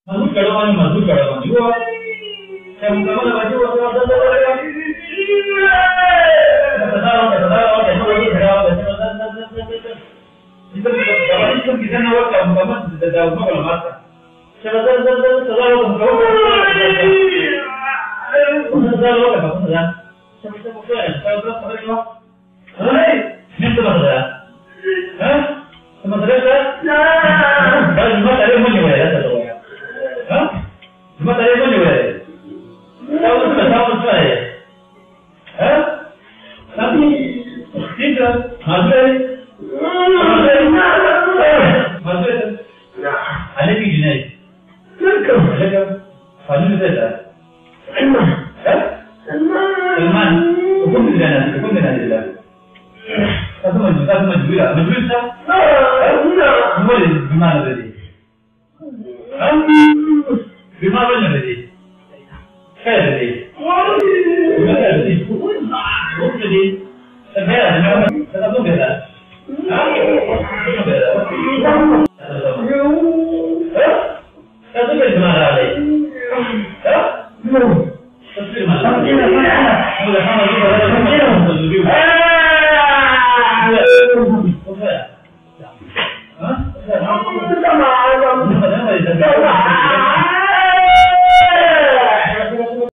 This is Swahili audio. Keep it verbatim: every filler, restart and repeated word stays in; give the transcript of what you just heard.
Masuk kedalaman, masuk kedalaman juga. Saya buka mana baju, saya buka mana baju. Kedalam, kedalam, kedalam, kedalam, kedalam. Itu kita, itu kita nawar kamu kamu tidak tahu apa kalau mata. Saya dah dah dah selalu kamu kamu. Selalu kamu kamu dah. Saya bisa buka, saya buka apa ni? Hei, ni tu mana dah? Hah? Sama dah dah? Dah, cuma tadi mana boleh dah tu. Hah? Cuma tadi mana boleh? Tahu tu tahu tu saya. Hah? Tapi tidak, masuk. Masuk. Ada di sini. Lekam, lekam. Fadil ada. Hah? Iman. Hukum di sana, hukum di sana. Satu maju, satu maju ya, maju sah. Boleh, gimana tadi? Hah? Gimana tadi? Saya tadi. Gimana tadi? Hukum tadi. Saya ada, saya tahu beda. Hah? Beda. Hah? Satu beda mana lagi? Hah? Satu beda mana? Sudah sama juga, sudah sama juga.